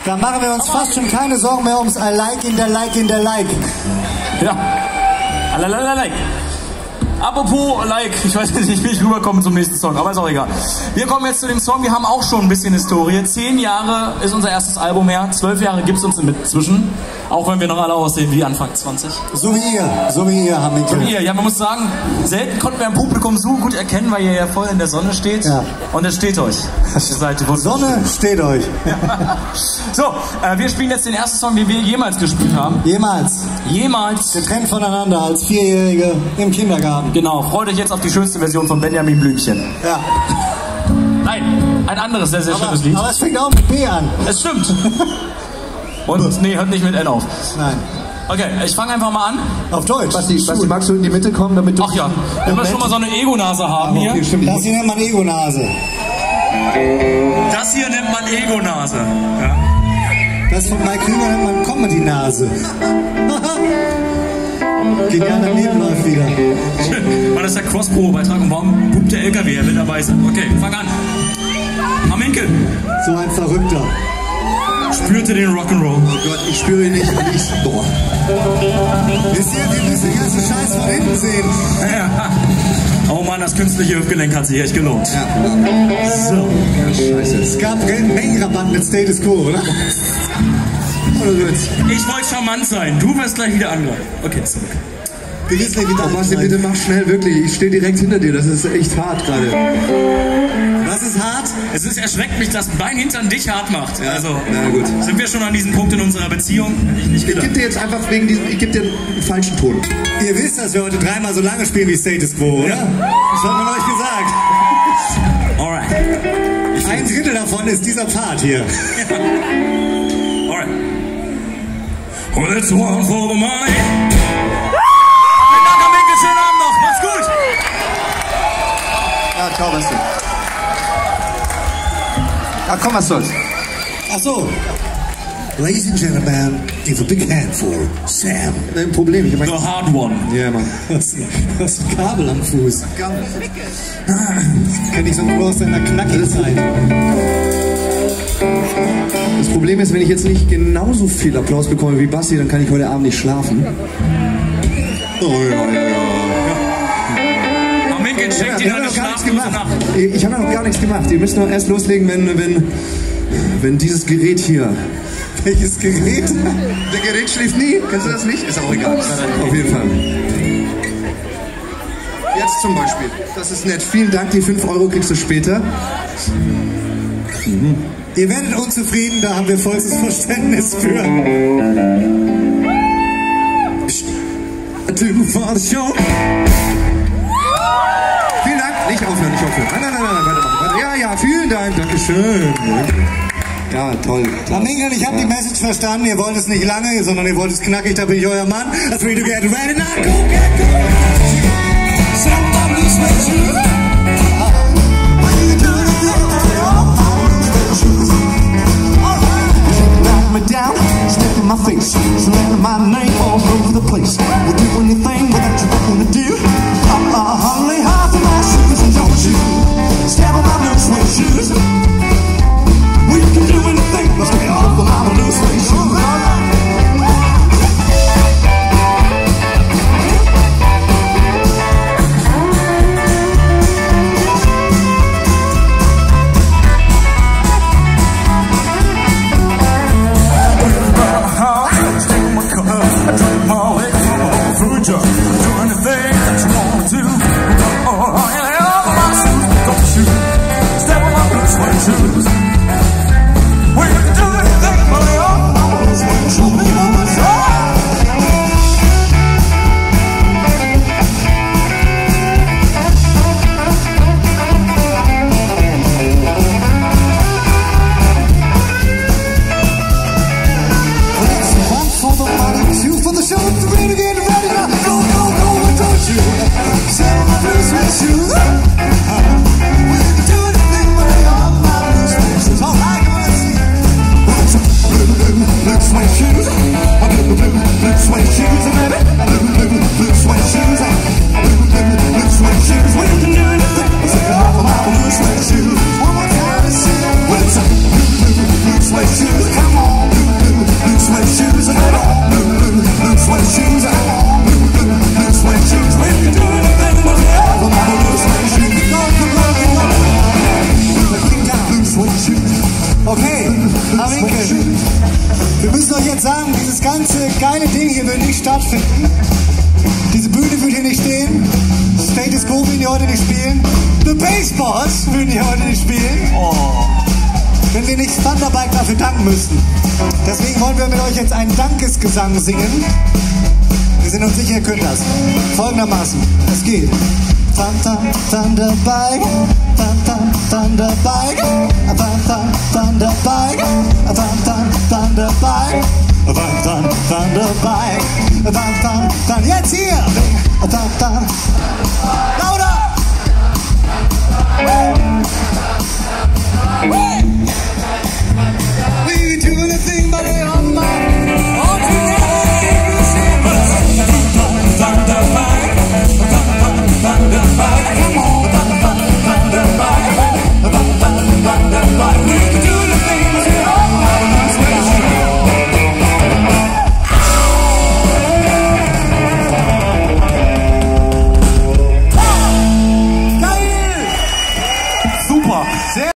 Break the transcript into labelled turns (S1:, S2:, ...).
S1: Da machen wir uns fast schon keine Sorgen mehr ums I like in der Like in der Like.
S2: Ja. Like. Apropos Like, ich weiß jetzt nicht, wie ich rüberkomme zum nächsten Song, aber ist auch egal. Wir kommen jetzt zu dem Song, wir haben auch schon ein bisschen Historie. 10 Jahre ist unser erstes Album her, 12 Jahre gibt es uns inzwischen. Auch wenn wir noch alle aussehen wie Anfang 20.
S1: So wie ihr haben wir.
S2: So wie ihr, ja, man muss sagen, selten konnten wir im Publikum so gut erkennen, weil ihr ja voll in der Sonne steht. Ja. Und es steht euch. Ihr seid die
S1: Sonne steht euch.
S2: So, wir spielen jetzt den ersten Song, den wir jemals gespielt haben.
S1: Jemals. Getrennt voneinander als Vierjährige im Kindergarten.
S2: Genau, freut euch jetzt auf die schönste Version von Benjamin Blümchen.
S1: Ja.
S2: Nein, ein anderes sehr, sehr schönes Lied.
S1: Aber es fängt auch mit B an.
S2: Es stimmt. Und nee, hört nicht mit N auf.
S1: Nein.
S2: Okay, ich fange einfach mal an.
S1: Auf Deutsch.
S3: Basti, magst du in die Mitte kommen, damit du...
S2: Ach ja, wenn wir schon mal so eine Ego-Nase haben hier.
S1: Okay, stimmt. Das hier nennt man Ego-Nase.
S2: Das hier nennt man Ego-Nase. Ja.
S1: Das von Mike Krüger nennt man Comedy-Nase. Genialer Leben läuft wieder.
S2: War das der Cross-Probe-Beitrag und warum pumpt der LKW? Er will dabei sein. Okay, fang an. Aminke.
S1: So ein Verrückter.
S2: Spürte den Rock'n'Roll.
S3: Oh Gott, ich spüre ihn nicht und ich... Boah.
S1: Wisst ihr, wir müssen den ganzen Scheiß von hinten sehen.
S2: Ja. Oh Mann, das künstliche Hüftgelenk hat sich echt gelohnt.
S1: Ja.
S3: So. Scheiße.
S1: Es gab Mengenrabatt mit Status Quo, oder?
S2: Ich wollte charmant sein. Du wirst gleich wieder angreifen. Okay, zurück.
S3: Oh, Basti, bitte mach schnell, wirklich. Ich stehe direkt hinter dir. Das ist echt hart gerade.
S1: Was ist hart?
S2: Es ist erschreckt mich, dass mein Hintern dich hart macht.
S3: Ja,
S2: also,
S3: na gut.
S2: Sind wir schon an diesem Punkt in unserer Beziehung?
S3: Ich gebe dir jetzt einfach wegen diesem, ich gebe dir einen falschen Ton.
S1: Ihr wisst, dass wir heute 3-mal so lange spielen wie Status Quo, oder?
S2: Ja.
S1: Das hat man euch gesagt.
S2: Alright.
S1: Ein Drittel davon ist dieser Part hier.
S2: Alright. Well, it's one for the money. Schönen Abend noch, macht's gut!
S3: Ja, ciao, Basti. Ja, komm, was soll's?
S1: Ach so. Ladies and gentlemen, give a big hand for Sam.
S3: Kein Problem, ich hab
S2: The hard one.
S3: Ja, Mann.
S1: Was ein Kabel am Fuß. Kenn ich so nur aus deiner knackigen Zeit.
S3: Das Problem ist, wenn ich jetzt nicht genauso viel Applaus bekomme wie Basti, dann kann ich heute Abend nicht schlafen. Oh ja. Ich habe ja noch gar nichts gemacht. Ihr müsst noch erst loslegen, wenn dieses Gerät hier...
S1: Welches Gerät?
S3: Der Gerät schläft nie. Kennst du das nicht? Ist auch egal. Auf jeden Fall. Jetzt zum Beispiel. Das ist nett. Vielen Dank. Die 5 Euro kriegst du später.
S1: Mhm. Ihr werdet unzufrieden, da haben wir vollstes Verständnis für.
S3: Vielen Dank. Nicht aufhören. Nein, weitermachen. Ja, vielen Dank. Dankeschön. Ja, toll.
S1: Flamingo, ich habe die Message verstanden. Ihr wollt es nicht lange, sondern ihr wollt es knackig. Da bin ich euer Mann. That's free to get ready now. Go, get, go. Somebody's with you. Down, step in my face, slamming my name all over the place. We'll do anything without you wanting to do. Lay high for my shoes and don't you step on my blue suede shoes. We can do anything but stay off of my blue suede shoes. trinken. Wir müssen euch jetzt sagen, dieses ganze geile Ding hier wird nicht stattfinden. Diese Bühne wird hier nicht stehen. Status Quo würden hier heute nicht spielen. The Baseballs würden hier heute nicht spielen. Wenn wir nicht Thunderbike dafür danken müssten. Deswegen wollen wir mit euch jetzt einen Dankesgesang singen. Wir sind uns sicher, ihr könnt das. Folgendermaßen. Es geht. Thunderbike, Thunderbike, Thunderbike, Thunderbike, Thunderbike, jetzt hier! Lauter!